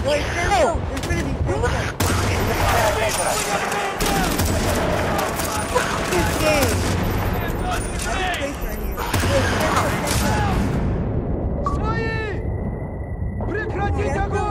Wait, stand still. Infinity, stand still. This game. I have space right here. Wait, stand still, stand still. Свои! Прекратить огонь!